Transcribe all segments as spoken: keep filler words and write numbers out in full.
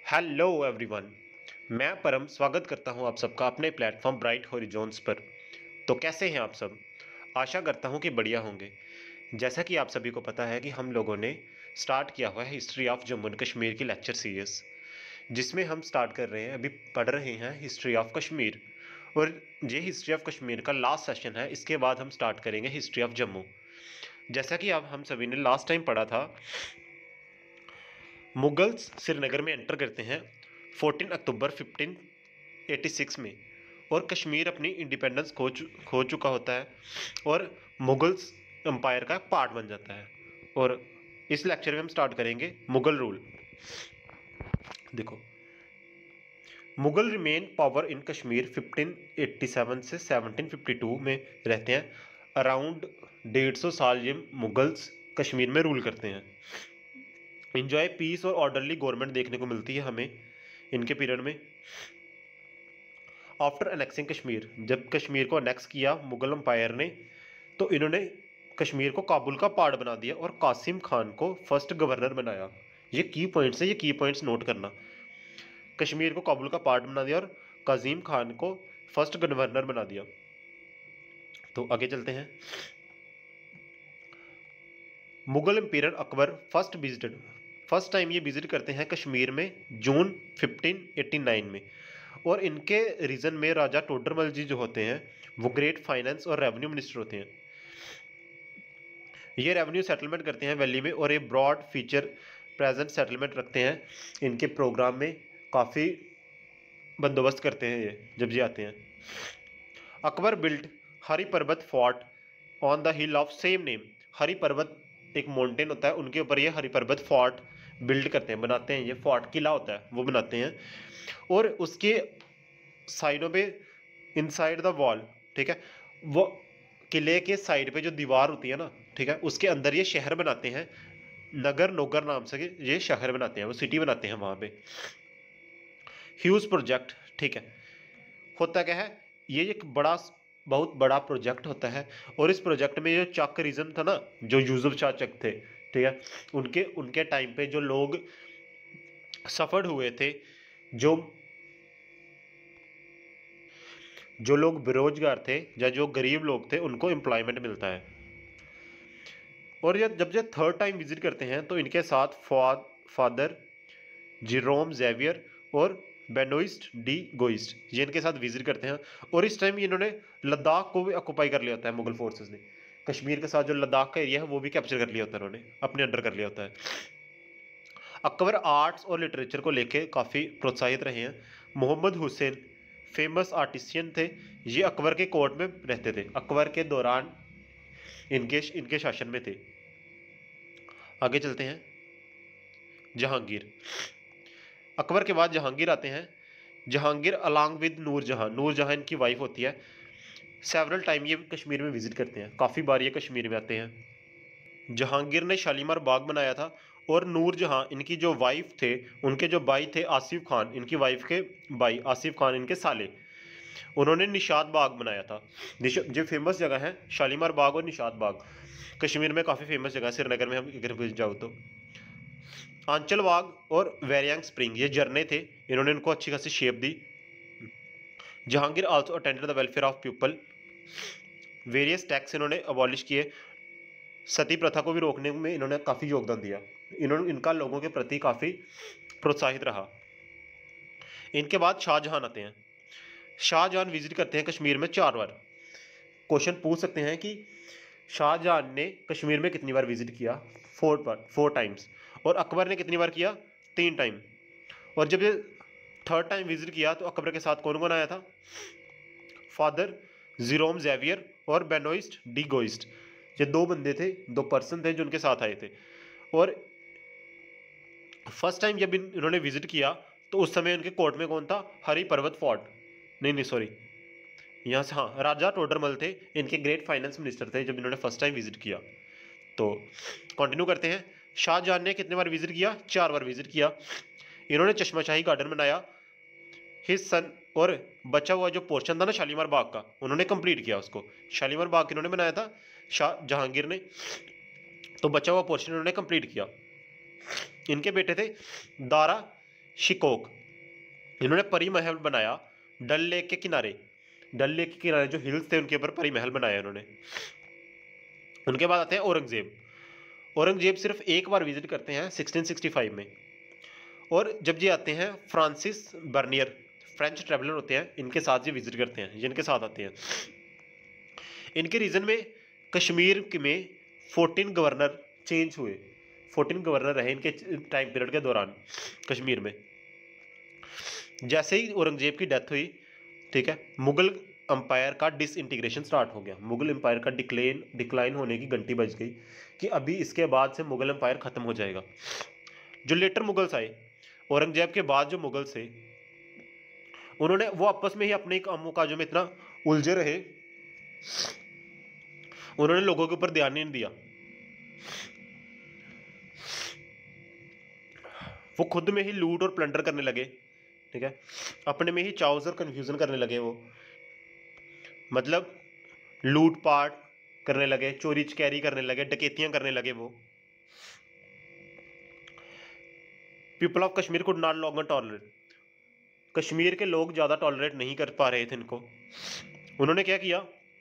Hello everyone. मैं परम स्वागत करता हूं आप सबका अपने प्लेटफॉर्म ब्राइट हॉरिजॉन्स पर। तो कैसे हैं आप सब? आशा करता हूं कि बढ़िया होंगे। जैसा कि आप सभी को पता है कि हम लोगों ने स्टार्ट किया हुआ है history of Jammu and Kashmir की लेक्चर सीरीज, जिसमें हम स्टार्ट कर रहे हैं, अभी पढ़ रहे हैं हिस्ट्री ऑफ कश्मीर। और ये हिस्ट्री ऑफ कश्मीर का लास्ट सेशन है। इसके बाद हम स्टार्ट करेंगे हिस्ट्री ऑफ जम्मू। जैसा कि अब हम सभी ने लास्ट टाइम पढ़ा था, मुगल्स श्रीनगर में एंटर करते हैं चौदह अक्टूबर पंद्रह सौ छियासी में, और कश्मीर अपनी इंडिपेंडेंस खो चु खो चुका होता है और मुगल्स एम्पायर का पार्ट बन जाता है। और इस लेक्चर में हम स्टार्ट करेंगे मुगल रूल। देखो, Mughal remain power in Kashmir पंद्रह सौ सत्तासी से सत्रह सौ बावन में रहते हैं। अराउंड डेढ़ सौ साल ये मुगल्स कश्मीर में रूल करते हैं। इंजॉय पीस और ऑर्डरली गवर्नमेंट देखने को मिलती है हमें इनके पीरियड में। आफ्टर अनेक्सिंग कश्मीर, जब कश्मीर को अनेक्स किया मुगल एम्पायर ने, तो इन्होंने कश्मीर को काबुल का पार्ट बना दिया और कासिम खान को फर्स्ट गवर्नर बनाया। ये की पॉइंट्स है, ये की पॉइंट्स नोट करना। कश्मीर को काबुल का पार्ट बना दिया और कासिम खान को फर्स्ट गवर्नर बना दिया। तो आगे चलते हैं। Mughal empire Akbar first visited first time ये विजिट करते हैं कश्मीर में जून पंद्रह सौ नवासी में। और इनके रीजन में राजा टोडरमल जी जो होते हैं वो ग्रेट फाइनेंस और रेवेन्यू मिनिस्टर होते हैं। ये रेवेन्यू सेटलमेंट करते हैं वैली में और ये ब्रॉड फीचर प्रेजेंट सेटलमेंट रखते हैं इनके प्रोग्राम में। काफ़ी बंदोबस्त करते हैं ये जब ये आते हैं। Akbar built Hari Parbat fort on the hill of same name. Hari Parbat एक माउंटेन होता है, उनके ऊपर ये हरी पर्वत फोर्ट बिल्ड करते हैं, बनाते हैं। ये फोर्ट किला होता है वो बनाते हैं। और उसके साइडों पे इनसाइड द वॉल, ठीक है, वो किले के साइड पे जो दीवार होती है ना, ठीक है, उसके अंदर ये शहर बनाते हैं। नगर नोगर नाम से ये शहर बनाते हैं, वो सिटी बनाते हैं वहाँ पे। ह्यूज प्रोजेक्ट, ठीक है, होता क्या है, ये एक बड़ा बहुत बड़ा प्रोजेक्ट होता है। और इस प्रोजेक्ट में जो चाकरिज्म था ना, जो यूसुफ शाह चक थे, ठीक है, उनके उनके टाइम पे जो लोग सफर हुए थे, जो जो लोग बेरोजगार थे या जो गरीब लोग थे, उनको एम्प्लॉयमेंट मिलता है। और ये जब ये थर्ड टाइम विजिट करते हैं तो इनके साथ फा, फादर जिरोम जेवियर और बेनोइस्ट डी गोइस्ट, ये इनके साथ विजिट करते हैं। और इस टाइम इन्होंने लद्दाख को भी ऑक्यूपाई कर लिया होता है मुगल फोर्सेस ने। कश्मीर के साथ जो लद्दाख का एरिया है वो भी कैप्चर कर लिया होता है, उन्होंने अपने अंडर कर लिया होता है। अकबर आर्ट्स और लिटरेचर को लेके काफ़ी प्रोत्साहित रहे हैं। मोहम्मद हुसैन फेमस आर्टिशियन थे। ये अकबर के कोर्ट में रहते थे, अकबर के दौरान इनके इनके शासन में थे। आगे चलते हैं। जहांगीर, अकबर के बाद जहांगीर आते हैं। जहांगीर अलॉन्ग विद नूरजहां, नूरजहां इनकी वाइफ होती है। सेवरल टाइम ये कश्मीर में विजिट करते हैं, काफ़ी बार ये कश्मीर में आते हैं। जहांगीर ने शालीमार बाग बनाया था। और नूरजहां इनकी जो वाइफ थे, उनके जो भाई थे आसिफ खान, इनकी वाइफ के भाई आसिफ खान इनके साले, उन्होंने निशात बाग बनाया था। जो फेमस जगह है शालीमार बाग और निशात बाग, कश्मीर में काफ़ी फेमस जगह है। श्रीनगर में हम अगर जाओ तो आंचल बाग और वेरियांग स्प्रिंग, ये झरने थे, इन्होंने इनको अच्छी खासी शेप दी। Jahangir also attended the welfare of people, various tax इन्होंने अबॉलिश किए। सती प्रथा को भी रोकने में इन्होंने काफ़ी योगदान दिया। इन्होंने इनका लोगों के प्रति काफ़ी प्रोत्साहित रहा। इनके बाद शाहजहां आते हैं। शाहजहां विजिट करते हैं कश्मीर में चार बार। क्वेश्चन पूछ सकते हैं कि शाहजहां ने कश्मीर में कितनी बार विजिट किया? फोर बार, फोर टाइम्स। और अकबर ने कितनी बार किया? तीन टाइम। और जब ये थर्ड टाइम विजिट किया तो अकबर के साथ कौन कौन आया था? फादर जिरोम जेवियर और बेनोइस्ट डी गोइस्ट, ये दो बंदे थे, दो पर्सन थे जो उनके साथ आए थे। और फर्स्ट टाइम जब इन्होंने विजिट किया तो उस समय उनके कोर्ट में कौन था? हरी पर्वत फोर्ट, नहीं नहीं सॉरी, यहाँ से हाँ, राजा टोडरमल थे, इनके ग्रेट फाइनेंस मिनिस्टर थे जब इन्होंने फर्स्ट टाइम विजिट किया। तो कंटिन्यू करते हैं। शाहजहां ने कितने बार विजिट किया? चार बार विजिट किया। इन्होंने चश्माशाही गार्डन बनाया। हिज सन, और बचा हुआ जो पोर्शन था ना शालीमार बाग का, उन्होंने कंप्लीट किया उसको। शालीमार बाग इन्होंने बनाया था शाह जहांगीर ने, तो बचा हुआ पोर्शन इन्होंने कंप्लीट किया। इनके बेटे थे दारा शिकोक। इन्होंने परी महल बनाया डल लेक के किनारे। डल लेक के किनारे जो हिल्स थे उनके ऊपर परी महल बनाया इन्होंने। उनके बाद आते हैं औरंगजेब। औरंगजेब सिर्फ एक बार विजिट करते हैं सिक्सटीन सिक्सटी फाइव में। और जब ये आते हैं फ्रांसिस बर्नियर, फ्रेंच ट्रैवलर होते हैं, इनके साथ ये विजिट करते हैं, ये इनके साथ आते हैं। इनके रीजन में कश्मीर में फोर्टीन गवर्नर चेंज हुए, फोर्टीन गवर्नर रहे इनके टाइम पीरियड के दौरान कश्मीर में। जैसे ही औरंगजेब की डेथ हुई, ठीक है, मुगल अंपायर का डिसइंटीग्रेशन स्टार्ट हो गया। मुगल अंपायर का डिक्लेन डिक्लाइन होने की घंटी बज गई कि अभी इसके बाद से मुगल अंपायर खत्म हो जाएगा। जो लेटर मुगल्स आए, औरंगजेब के बाद जो मुगल्स थे, उन्होंने वो आपस में ही अपने कामों काजों में इतना उलझे रहे, उन्होंने लोगों के ऊपर ध्यान नहीं दिया। वो खुद में ही लूट और प्लंडर करने लगे, ठीक है, अपने में ही चाउस और कंफ्यूजन करने लगे। वो मतलब लूटपाट करने लगे, चोरी चकैरी करने लगे, डकैतियां करने लगे। वो people of Kashmir could not longer tolerate, Kashmir के लोग ज़्यादा टॉलरेट नहीं कर पा रहे थे इनको। उन्होंने क्या किया,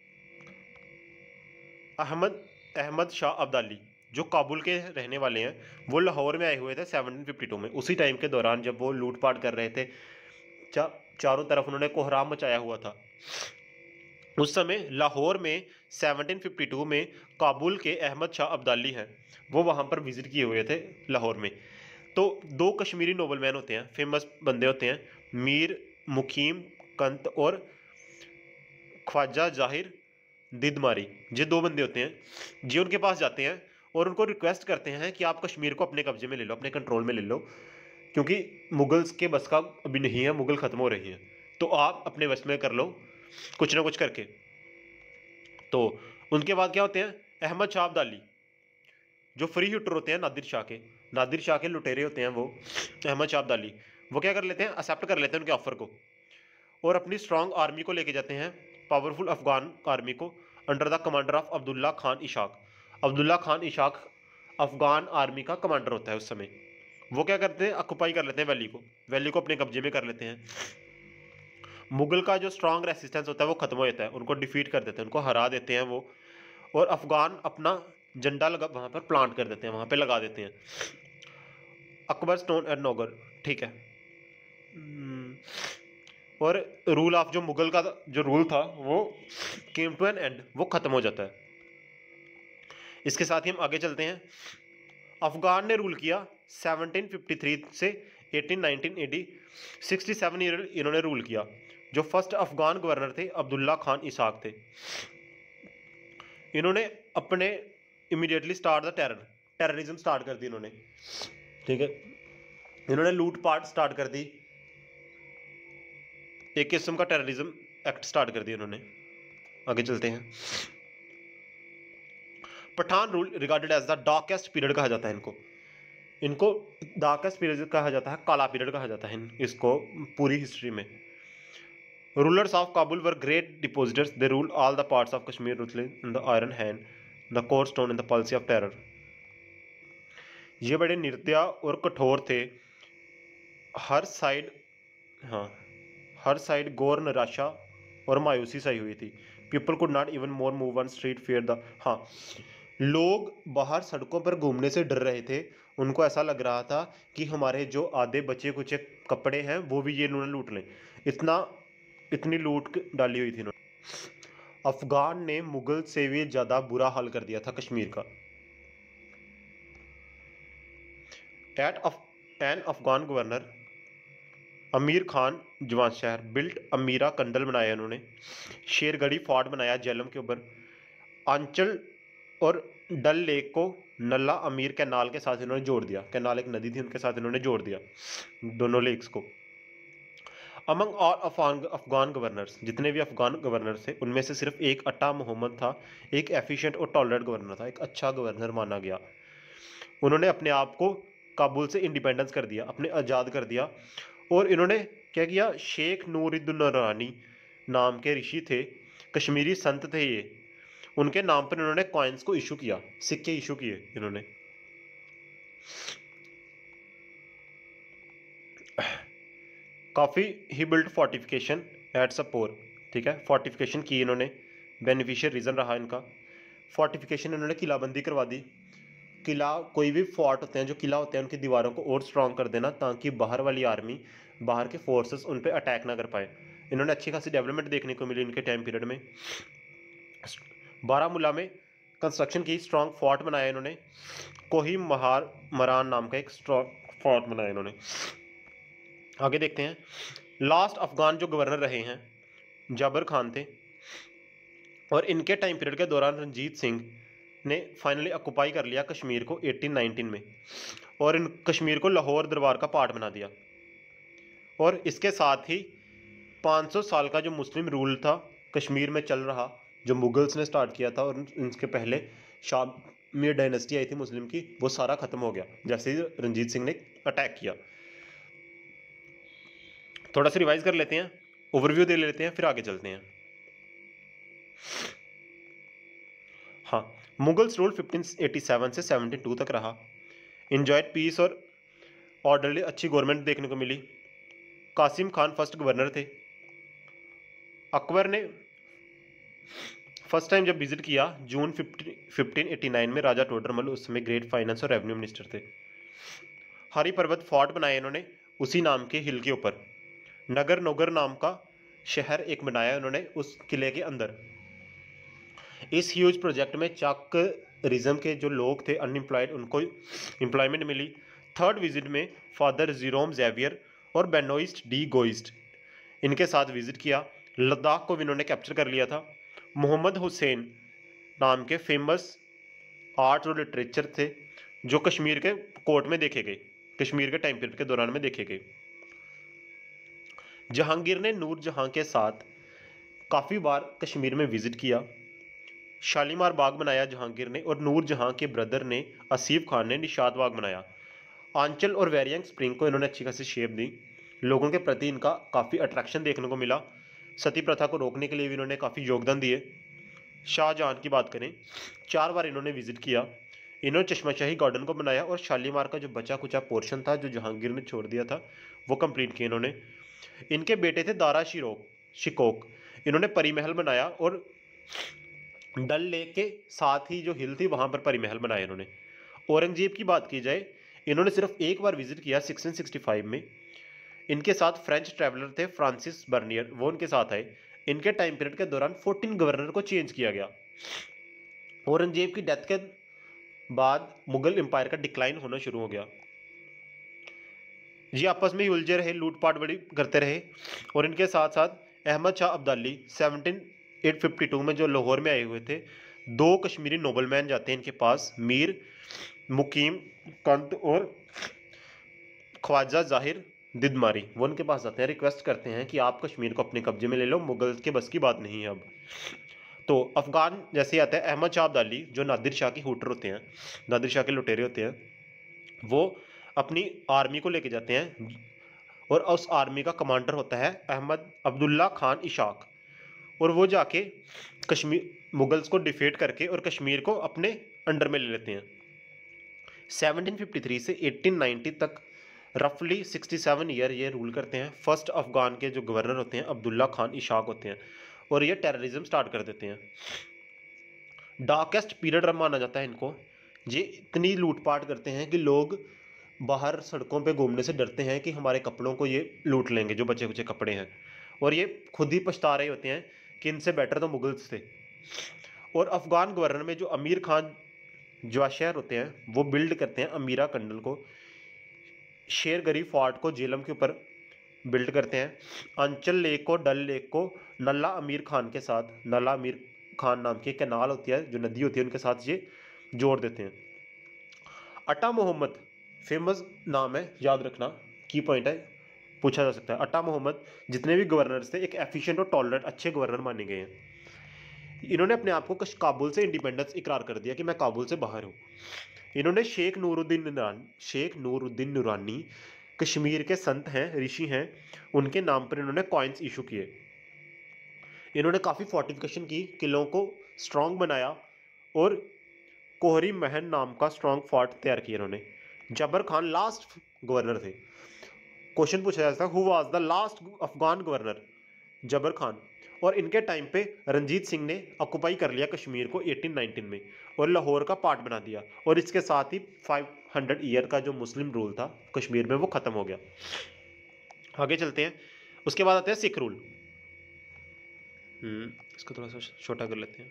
अहमद अहमद शाह अब्दाली जो काबुल के रहने वाले हैं, वो लाहौर में आए हुए थे सेवनटीन फिफ्टी टू में। उसी टाइम के दौरान जब वो लूटपाट कर रहे थे, चा, चारों तरफ उन्होंने कोहराम मचाया हुआ था। उस समय लाहौर में सेवनटीन फिफ्टी टू में काबुल के अहमद शाह अब्दाली हैं, वो वहाँ पर विजिट किए हुए थे लाहौर में। तो दो कश्मीरी नोबलमैन होते हैं, फेमस बंदे होते हैं, मीर मुकीम कंत और ख्वाजा जाहिर दिदमारी, ये दो बंदे होते हैं। जी उनके पास जाते हैं और उनको रिक्वेस्ट करते हैं कि आप कश्मीर को अपने कब्जे में ले लो, अपने कंट्रोल में ले लो, क्योंकि मुगल्स के बस का अभी नहीं है, मुगल खत्म हो रही हैं, तो आप अपने वश में कर लो कुछ ना कुछ करके। तो उनके बाद क्या होते हैं, अहमद शाह अब्दाली जो फ्री हिटर होते हैं नादिर शाह के, नादिर शाह के लुटेरे होते हैं वो अहमद शाह अब्दाली, वो क्या कर लेते हैं, एक्सेप्ट कर लेते हैं उनके ऑफर को और अपनी स्ट्रांग आर्मी को लेके जाते हैं, पावरफुल अफगान आर्मी को, under the commander of Abdullah Khan Ishaq. Abdullah Khan Ishaq Afghan army का कमांडर होता है उस समय। वो क्या करते हैं, ऑक्युपाई कर लेते हैं वैली को, वैली को अपने कब्जे में कर लेते हैं। मुगल का जो स्ट्रांग रेसिस्टेंस होता है वो खत्म हो जाता है, उनको डिफीट कर देते हैं, उनको हरा देते हैं वो। और अफगान अपना झंडा लगा वहाँ पर प्लांट कर देते हैं, वहाँ पे लगा देते हैं, अकबर स्टोन एंड नोगर, ठीक है। और रूल ऑफ जो मुगल का जो रूल था वो केम टू एन एंड, वो खत्म हो जाता है। इसके साथ ही हम आगे चलते हैं। अफगान ने रूल किया सेवनटीन फिफ्टी थ्री से eighteen nineteen AD, sixty seven year इन्होंने रूल किया। जो फर्स्ट अफगान गवर्नर थे अब्दुल्ला खान इसाक थे। इन्होंने अपने immediately start the terror, terrorism start कर दी इन्होंने, ठीक है। इन्होंने लूटपाट स्टार्ट कर दी, एक किस्म का टेररिज्म एक्ट स्टार्ट कर दिया इन्होंने। आगे चलते हैं। Pathan rule regarded as the darkest period कहा जाता है इनको, इनको डार्केस्ट पीरियड कहा जाता है, काला पीरियड कहा जाता है इसको पूरी हिस्ट्री में। Rulers of Kabul were great depositors, they rule all the parts of Kashmir ruthless in the iron hand, the core stone in the policy of terror. ये बड़े निर्दया और कठोर थे, हर साइड, हाँ, हर साइड गौर निराशा और मायूसी सही हुई थी। People could not even more move on street fair the, हाँ, लोग बाहर सड़कों पर घूमने से डर रहे थे। उनको ऐसा लग रहा था कि हमारे जो आधे बचे कुछ कपड़े हैं वो भी ये इन्होंने लूट लें, इतना इतनी लूट डाली हुई थी इन्होंने। अफगान ने मुगल से भी ज़्यादा बुरा हाल कर दिया था कश्मीर का। एट एन अफगान गवर्नर अमीर खान जवान शहर बिल्ट अमीरा कंडल बनाया इन्होंने, शेरगढ़ी फोर्ट बनाया जेलम के ऊपर, आंचल और डल लेक को नल्ला अमीर कैनाल के साथ इन्होंने जोड़ दिया, कैनाल एक नदी थी उनके साथ इन्होंने जोड़ दिया दोनों लेक्स को। Among all Afghan Afghan governors, जितने भी अफगान गवर्नर थे उनमें से सिर्फ एक अट्टा मोहम्मद था, एक एफिशिएंट और टॉलरेंट गवर्नर था, एक अच्छा गवर्नर माना गया। उन्होंने अपने आप को काबुल से इंडिपेंडेंस कर दिया, अपने आज़ाद कर दिया। और इन्होंने क्या किया, शेख नूरुद्दीन नाम के ऋषि थे, कश्मीरी संत थे ये, उनके नाम पर इन्होंने कॉइन्स को इशू किया, सिक्के इशू किए इन्होंने। काफ़ी ही बिल्ट फोर्टिफिकेशन एट सपोर, ठीक है, फोर्टिफिकेशन की इन्होंने, बेनिफिशियल रीज़न रहा इनका। फोर्टिफिकेशन इन्होंने किलाबंदी करवा दी। किला, कोई भी फोर्ट होते हैं, जो किला होते हैं, उनकी दीवारों को और स्ट्रॉन्ग कर देना ताकि बाहर वाली आर्मी, बाहर के फोर्सेस उन पर अटैक ना कर पाए। इन्होंने अच्छी खासी डेवलपमेंट देखने को मिली इनके टाइम पीरियड में। बारामूला में कंस्ट्रक्शन की, स्ट्रॉन्ग फोर्ट बनाया इन्होंने। कोही महार मरान नाम का एक स्ट्रॉन्ग फोर्ट बनाया इन्होंने। आगे देखते हैं, लास्ट अफगान जो गवर्नर रहे हैं जाबर खान थे, और इनके टाइम पीरियड के दौरान रंजीत सिंह ने फाइनली ऑक्युपाई कर लिया कश्मीर को एटीन नाइनटीन में, और इन कश्मीर को लाहौर दरबार का पार्ट बना दिया। और इसके साथ ही पाँच सौ साल का जो मुस्लिम रूल था कश्मीर में चल रहा, जो मुगल्स ने स्टार्ट किया था, और इनके पहले शामी डायनेस्टी आई थी मुस्लिम की, वो सारा ख़त्म हो गया जैसे ही रंजीत सिंह ने अटैक किया। थोड़ा सा रिवाइज कर लेते हैं, ओवरव्यू दे लेते हैं, फिर आगे चलते हैं। हाँ, Mughals rule fifteen eighty seven से सेवनटीन टू तक रहा। इंजॉयड पीस और ऑर्डरली, अच्छी गवर्नमेंट देखने को मिली। कासिम खान फर्स्ट गवर्नर थे। अकबर ने फर्स्ट टाइम जब विजिट किया जून फिफ्टीन एटी नाइन में, राजा टोडरमल उस समय ग्रेट फाइनेंस और रेवेन्यू मिनिस्टर थे। हरी पर्वत फोर्ट बनाया इन्होंने उसी नाम के हिल के ऊपर। नगर नोगर नाम का शहर एक बनाया उन्होंने उस किले के अंदर। इस ह्यूज प्रोजेक्ट में चाकरिज्म के जो लोग थे अनएम्प्लॉयड, उनको एम्प्लॉयमेंट मिली। थर्ड विजिट में फादर जीरोम जेवियर और बेनोइस्ट डी गोइस्ट, इनके साथ विजिट किया। लद्दाख को भी इन्होंने कैप्चर कर लिया था। मोहम्मद हुसैन नाम के फेमस आर्ट और लिटरेचर थे, जो कश्मीर के कोर्ट में देखे गए, कश्मीर के टाइम पीरियड के दौरान में देखे गए। जहांगीर ने नूर जहां के साथ काफ़ी बार कश्मीर में विजिट किया। शालीमार बाग बनाया जहांगीर ने, और नूर जहां के ब्रदर ने आसिफ खान ने निशात बाग बनाया। आंचल और वेरियंग स्प्रिंग को इन्होंने अच्छी खासी शेप दी। लोगों के प्रति इनका काफ़ी अट्रैक्शन देखने को मिला। सती प्रथा को रोकने के लिए भी इन्होंने काफ़ी योगदान दिए। शाहजहां की बात करें, चार बार इन्होंने विजिट किया। इन्होंने चश्माशाही गार्डन को बनाया, और शालीमार का जो बचा कुचा पोर्शन था जो जहांगीर ने छोड़ दिया था वो कंप्लीट किया इन्होंने। इनके बेटे थे दारा शिरोक शिकोक, इन्होंने परी महल बनाया, और डल लेक के साथ ही जो हिल थी वहाँ पर परी महल बनाया इन्होंने। औरंगजेब की बात की जाए, इन्होंने सिर्फ एक बार विजिट किया सिक्सटीन सिक्सटी फाइव में। इनके साथ फ्रेंच ट्रैवलर थे फ्रांसिस बर्नियर, वो उनके साथ आए। इनके टाइम पीरियड के दौरान फोर्टीन गवर्नर को चेंज किया गया। औरंगजेब की डेथ के बाद मुगल एम्पायर का डिक्लाइन होना शुरू हो गया। ये आपस में ही उलझे रहे, लूटपाट बड़ी करते रहे। और इनके साथ साथ Ahmad Shah Abdali seventeen eight fifty two में जो लाहौर में आए हुए थे, दो कश्मीरी नोबलमैन जाते हैं इनके पास, मीर मुकीम कंत और ख्वाजा जाहिर दिदमारी, वो उनके पास जाते हैं, रिक्वेस्ट करते हैं कि आप कश्मीर को अपने कब्जे में ले लो, मुगल के बस की बात नहीं है अब। तो अफगान जैसे आता है अहमद शाह अब्दाली, जो नादिर शाह के हुटर होते हैं, नादिर शाह के लुटेरे होते हैं, वो अपनी आर्मी को लेके जाते हैं, और उस आर्मी का कमांडर होता है अहमद अब्दुल्ला खान इशाक, और वो जाके कश्मीर मुगल्स को डिफेट करके और कश्मीर को अपने अंडर में ले लेते हैं। सेवनटीन फिफ्टी थ्री से एटीन नाइंटी तक रफली सिक्सटी सेवन ईयर ये रूल करते हैं। फर्स्ट अफगान के जो गवर्नर होते हैं अब्दुल्ला खान इशाक होते हैं, और ये टेररिज्म स्टार्ट कर देते हैं। डार्केस्ट पीरियड माना जाता है इनको। ये इतनी लूटपाट करते हैं कि लोग बाहर सड़कों पे घूमने से डरते हैं कि हमारे कपड़ों को ये लूट लेंगे, जो बचे कुचे कपड़े हैं, और ये खुद ही पछता रहे होते हैं कि इनसे बेटर तो मुगल्स थे। और अफगान गवर्नर में जो अमीर खान जवाशर होते हैं, वो बिल्ड करते हैं अमीरा कंडल को, शेरगरी फोर्ट को जेलम के ऊपर बिल्ड करते हैं। अंचल लेक को, डल लेक को नल्ला अमीर खान के साथ, नल्ला अमीर खान नाम की कैनाल होती है, जो नदी होती है, उनके साथ ये जोड़ देते हैं। अटा मोहम्मद फेमस नाम है, याद रखना, की पॉइंट है, पूछा जा सकता है। अटा मोहम्मद जितने भी गवर्नर्स थे एक एफिशिएंट और टॉलरेंट अच्छे गवर्नर माने गए हैं। इन्होंने अपने आप को काबुल से इंडिपेंडेंस इकरार कर दिया कि मैं काबुल से बाहर हूँ। इन्होंने शेख नूरुद्दीन नूरानी शेख नूरुद्दीन नूरानी कश्मीर के संत हैं, ऋषि हैं, उनके नाम पर इन्होंने कॉइन्स इशू किए। इन्होंने काफ़ी फोर्टिफिकेशन की, किलों को स्ट्रॉन्ग बनाया, और कोहरी महन नाम का स्ट्रॉन्ग फोर्ट तैयार किया इन्होंने। जबर खान लास्ट गवर्नर थे। क्वेश्चन पूछा जा सकता है who was the last Afghan governor, Jabbar Khan. और इनके टाइम पे रंजीत सिंह ने ऑक्युपाई कर लिया कश्मीर को एटीन नाइनटीन में और लाहौर का पार्ट बना दिया, और इसके साथ ही फाइव हंड्रेड ईयर का जो मुस्लिम रूल था कश्मीर में वो खत्म हो गया। आगे चलते हैं, उसके बाद आते हैं सिख रूल। हम्म इसको थोड़ा सा छोटा कर लेते हैं।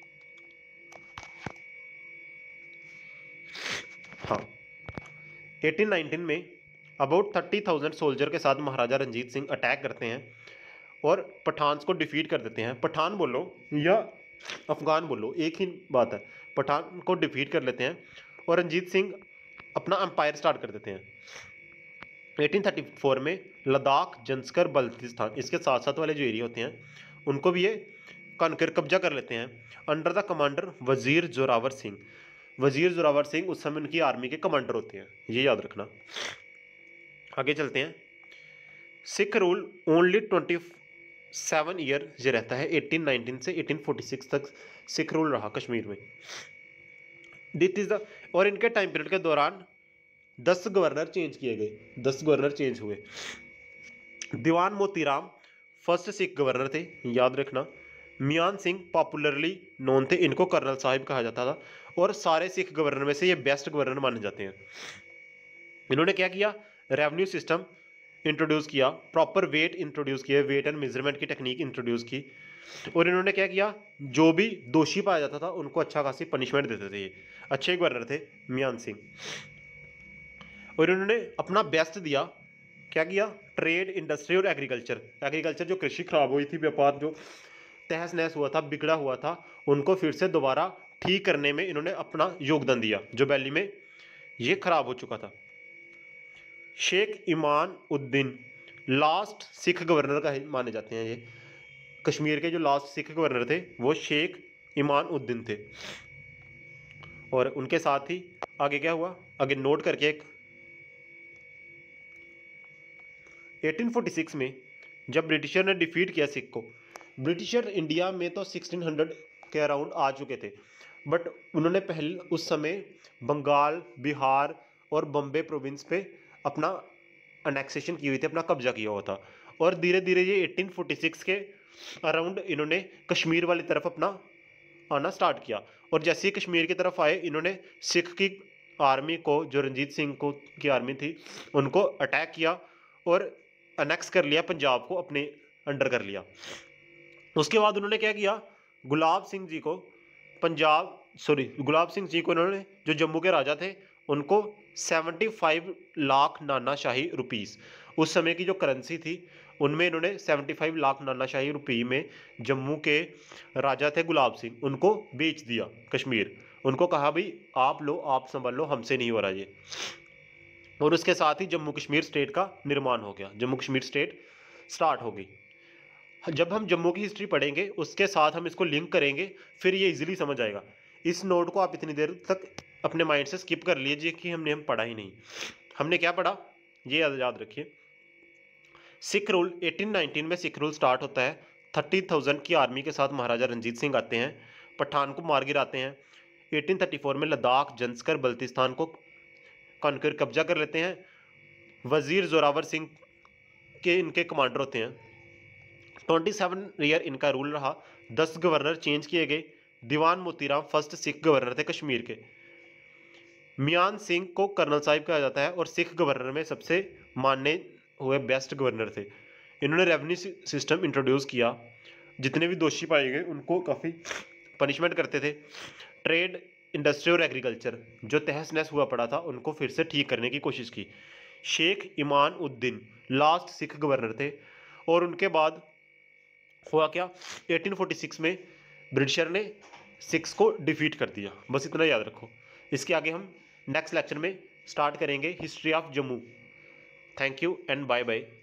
हाँ, एटीन नाइनटीन में अबाउट थर्टी थाउजेंड सोल्जर के साथ महाराजा रंजीत सिंह अटैक करते हैं और पठान्स को डिफीट कर देते हैं। पठान बोलो या अफगान बोलो एक ही बात है, पठान को डिफीट कर लेते हैं और रंजीत सिंह अपना एम्पायर स्टार्ट कर देते हैं। एटीन थर्टी फोर में लद्दाख, जंस्कर, बल्तिस्तान, इसके साथ साथ वाले जो एरिया होते हैं उनको भी ये कनकर कब्जा कर लेते हैं अंडर द कमांडर वजीर जोरावर सिंह। वजीर जोरावर सिंह उस समय उनकी आर्मी के कमांडर होते हैं, ये याद रखना। आगे चलते हैं, Sikh rule only twenty seven year ये रहता है, एटीन नाइनटीन से एटीन फोर्टी सिक्स तक सिख रूल रहा कश्मीर में। दिस इज द और इनके टाइम पीरियड के दौरान दस गवर्नर चेंज किए गए, दस गवर्नर चेंज हुए। दीवान मोतीराम फर्स्ट सिख गवर्नर थे, याद रखना। मियान सिंह पॉपुलरली नोन थे, इनको कर्नल साहिब कहा जाता था, और सारे सिख गवर्नर में से ये बेस्ट गवर्नर माने जाते हैं। इन्होंने क्या किया, रेवेन्यू सिस्टम इंट्रोड्यूस किया, प्रॉपर वेट इंट्रोड्यूस किया, वेट एंड मेजरमेंट की टेक्निक इंट्रोड्यूस की, और इन्होंने क्या किया, जो भी दोषी पाया जाता था उनको अच्छा खासी पनिशमेंट देते थे। ये अच्छे गवर्नर थे मियान सिंह। और इन्होंने अपना बेस्ट दिया, क्या किया, ट्रेड, इंडस्ट्री और एग्रीकल्चर। एग्रीकल्चर जो कृषि खराब हुई थी, व्यापार जो तहस नहस हुआ था, बिगड़ा हुआ था, उनको फिर से दोबारा ठीक करने में इन्होंने अपना योगदान दिया, जो वैली में ये खराब हो चुका था। शेख इमान उद्दीन लास्ट सिख गवर्नर का माने जाते हैं। ये कश्मीर के जो लास्ट सिख गवर्नर थे वो शेख इमान उद्दीन थे। और उनके साथ ही आगे क्या हुआ, आगे नोट करके एक एटीन फोर्टी सिक्स में जब ब्रिटिशर ने डिफीट किया सिख को, ब्रिटिशर इंडिया में तो सिक्सटीन हंड्रेड के अराउंड आ चुके थे, बट उन्होंने पहले उस समय बंगाल, बिहार और बम्बे प्रोविंस पे अपना अनेक्सेशन की हुई थी, अपना कब्जा किया हुआ था। और धीरे धीरे ये एटीन फोर्टी सिक्स के अराउंड इन्होंने कश्मीर वाली तरफ अपना आना स्टार्ट किया। और जैसे ही कश्मीर की तरफ आए, इन्होंने सिख की आर्मी को, जो रंजीत सिंह को की आर्मी थी, उनको अटैक किया और अनेक्स कर लिया, पंजाब को अपने अंडर कर लिया। उसके बाद उन्होंने क्या किया, गुलाब सिंह जी को पंजाब सॉरी गुलाब सिंह जी को इन्होंने, जो जम्मू के राजा थे, उनको पचहत्तर लाख नानाशाही रुपीस, उस समय की जो करेंसी थी उनमें इन्होंने पचहत्तर लाख नानाशाही रुपये में जम्मू के राजा थे गुलाब सिंह, उनको बेच दिया कश्मीर। उनको कहा भाई आप लो, आप संभाल लो, हमसे नहीं हो रहा ये। और उसके साथ ही जम्मू कश्मीर स्टेट का निर्माण हो गया, जम्मू कश्मीर स्टेट स्टार्ट हो गई। जब हम जम्मू की हिस्ट्री पढ़ेंगे उसके साथ हम इसको लिंक करेंगे, फिर ये इजीली समझ आएगा। इस नोट को आप इतनी देर तक अपने माइंड से स्किप कर लीजिए कि हमने हम पढ़ा ही नहीं। हमने क्या पढ़ा ये याद रखिए। सिख रूल एटीन नाइनटीन में सिख रूल स्टार्ट होता है, थर्टी थाउजेंड की आर्मी के साथ महाराजा रंजीत सिंह आते हैं, पठान को मार गिराते हैं। एटीन थर्टी फोर में लद्दाख, जंस्कर, बल्तिस्तान को कनकर कब्जा कर लेते हैं। वजीर जोरावर सिंह के इनके कमांडर होते हैं। ट्वेंटी सेवन ईयर इनका रूल रहा, दस गवर्नर चेंज किए गए। दीवान मोतीराम फर्स्ट सिख गवर्नर थे कश्मीर के। मियान सिंह को कर्नल साहिब कहा जाता है और सिख गवर्नर में सबसे माने हुए बेस्ट गवर्नर थे। इन्होंने रेवेन्यू सिस्टम इंट्रोड्यूस किया, जितने भी दोषी पाए गए उनको काफ़ी पनिशमेंट करते थे। ट्रेड, इंडस्ट्री और एग्रीकल्चर जो तहस नहस हुआ पड़ा था उनको फिर से ठीक करने की कोशिश की। शेख इमान उद्दीन लास्ट सिख गवर्नर थे। और उनके बाद हुआ क्या, एटीन फोर्टी सिक्स में ब्रिटिशर ने सिख्स को डिफीट कर दिया। बस इतना याद रखो। इसके आगे हम नेक्स्ट लेक्चर में स्टार्ट करेंगे history of Jammu. Thank you and bye bye.